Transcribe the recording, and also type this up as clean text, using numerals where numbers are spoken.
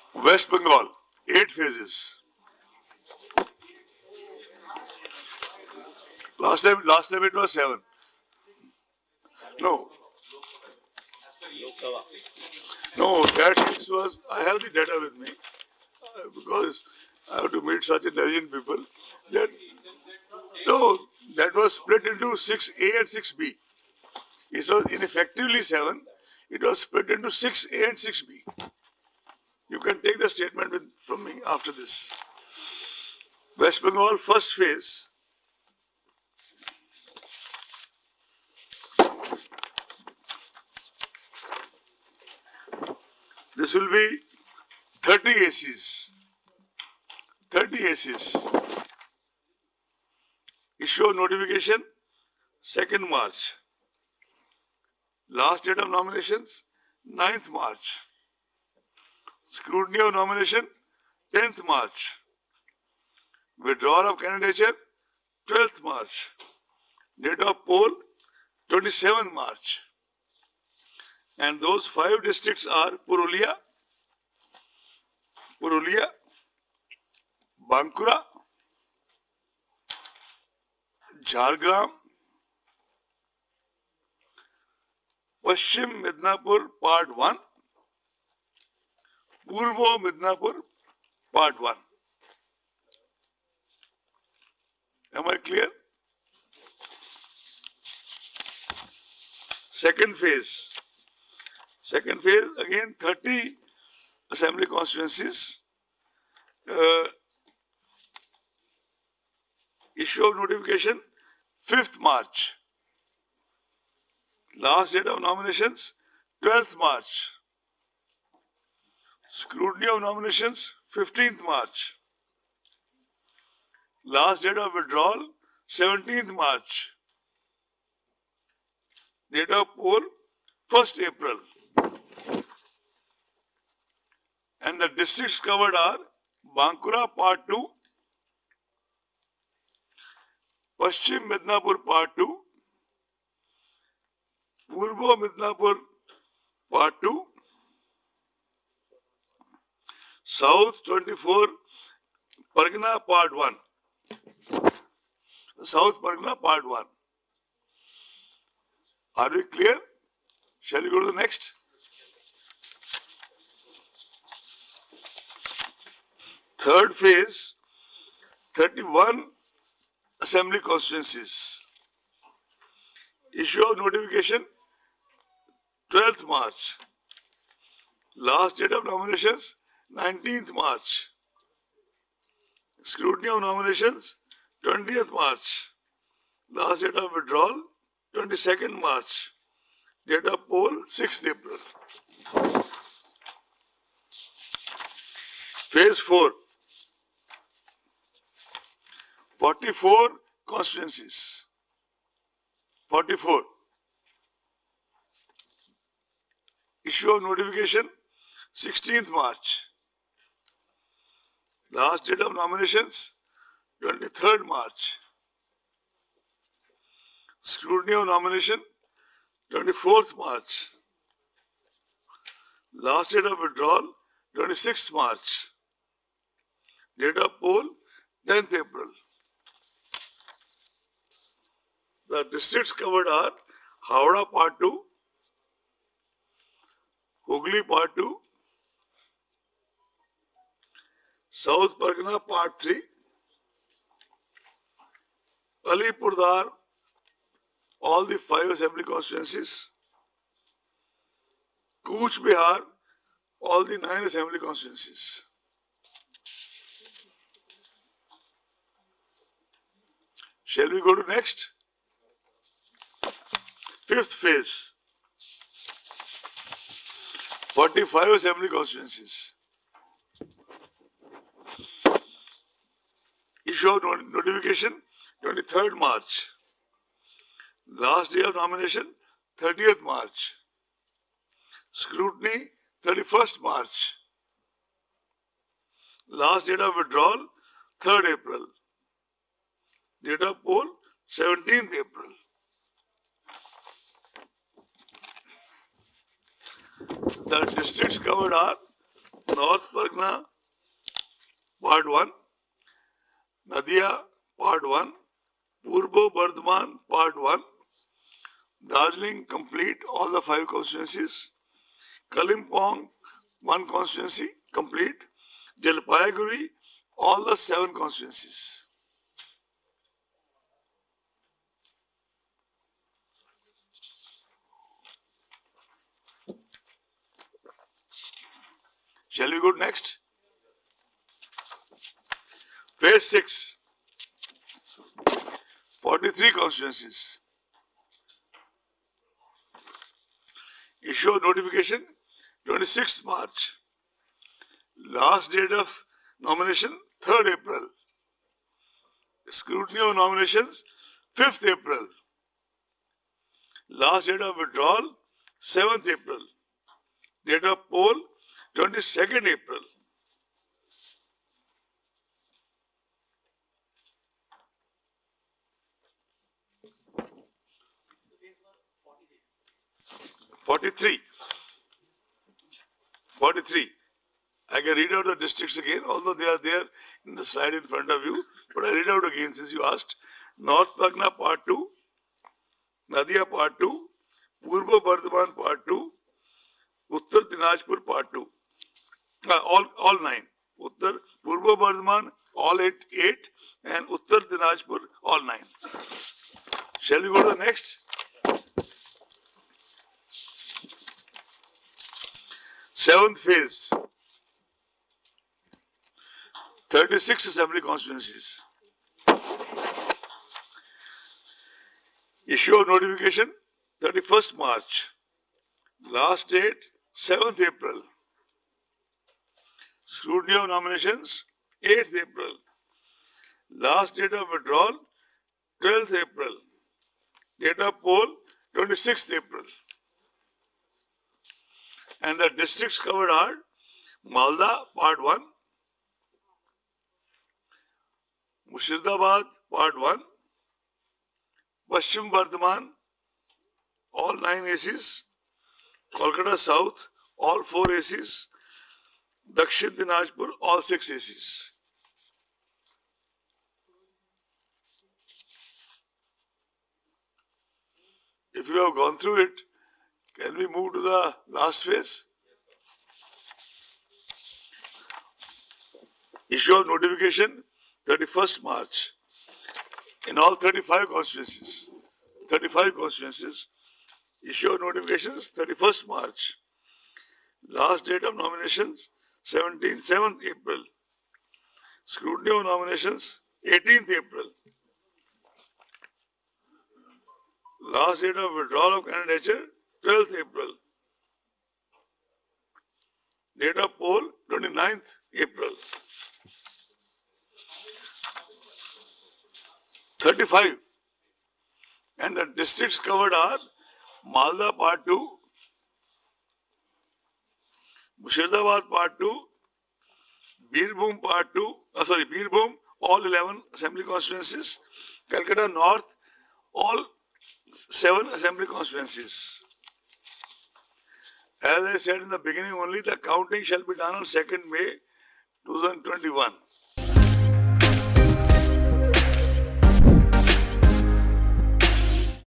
West Bengal, 8 phases. Last time it was 7. No. No, that case was, I have the data with me because I have to meet such intelligent people. That, no, that was split into 6A and 6B. It was ineffectively 7. It was split into 6A and 6B. You can take the statement from me after this. West Bengal first phase. This will be 30 ACs. 30 ACs. Issue of notification 2nd March. Last date of nominations 9th March. Scrutiny of nomination 10th March. Withdrawal of candidature 12th March. Date of poll 27th March. And those 5 districts are Purulia, Bankura, Jhargram, Paschim Midnapur Part 1, Purvo Midnapur Part 1. Am I clear? Second phase. Second phase, again 30 assembly constituencies. Issue of notification 5th March. Last date of nominations 12th March. Scrutiny of nominations 15th March. Last date of withdrawal 17th March. Date of poll 1st April. And the districts covered are Bankura Part 2, Paschim Midnapur Part 2, Purvo Midnapur Part 2, South 24 Pargana Part 1. South Pargana Part 1. Are we clear? Shall we go to the next? Third phase, 31 assembly constituencies. Issue of notification 12th March. Last date of nominations 19th March. Scrutiny of nominations 20th March. Last date of withdrawal 22nd March. Date of poll 6th April. Phase 4. 44 constituencies. 44. Issue of notification 16th March. Last date of nominations 23rd March. Scrutiny of nomination 24th March. Last date of withdrawal 26th March. Date of poll 10th April. The districts covered are Howrah Part 2, Hooghly Part 2, South Pargana Part 3, Alipurdar, all the 5 assembly constituencies, Cooch Behar, all the 9 assembly constituencies. Shall we go to next? 5th phase. 45 assembly constituencies. Issue of notification 23rd March. Last day of nomination 30th March. Scrutiny 31st March. Last date of withdrawal 3rd April. Date of poll 17th April. The districts covered are North Pargana, Part 1, Nadia, Part 1, Purbo Bardhaman, Part 1, Darjeeling, complete all the 5 constituencies, Kalimpong, 1 constituency, complete, Jalpaiguri, all the 7 constituencies. Shall we go next? Phase 6, 43 constituencies. Issue of notification, 26th March. Last date of nomination, 3rd April. Scrutiny of nominations, 5th April. Last date of withdrawal, 7th April. Date of poll, 22nd April. Forty-three. I can read out the districts again, although they are there in the slide in front of you. But I read out again since you asked. North Pargana Part 2, Nadia Part 2, Purbo Bardhaman Part 2, Uttar Dinajpur Part 2. All 9. Uttar Purbo Bardhaman, all 8, and Uttar Dinajpur, all 9. Shall we go to the next? 7th phase, 36 assembly constituencies. Issue of notification, 31st March. Last date, 7th April. Scrutiny of nominations, 8th April. Last date of withdrawal, 12th April. Date of poll, 26th April. And the districts covered are Malda, Part 1, Murshidabad, Part 1, Paschim Bardhaman, all 9 ACs, Kolkata South, all 4 ACs, Dakshin Dinajpur, all 6 ACs. If you have gone through it, can we move to the last phase? Issue of notification, 31st March. In all 35 constituencies. Issue of notifications, 31st March. Last date of nominations, 7th April. Scrutiny of nominations, 18th April. Last date of withdrawal of candidature, 12th April. Date of poll, 29th April. 35. And the districts covered are Malda Part 2, Murshidabad Part 2, Birbhum Part 2, Birbhum, all 11 assembly constituencies, Calcutta North, all 7 assembly constituencies. As I said in the beginning only, the counting shall be done on 2nd May 2021.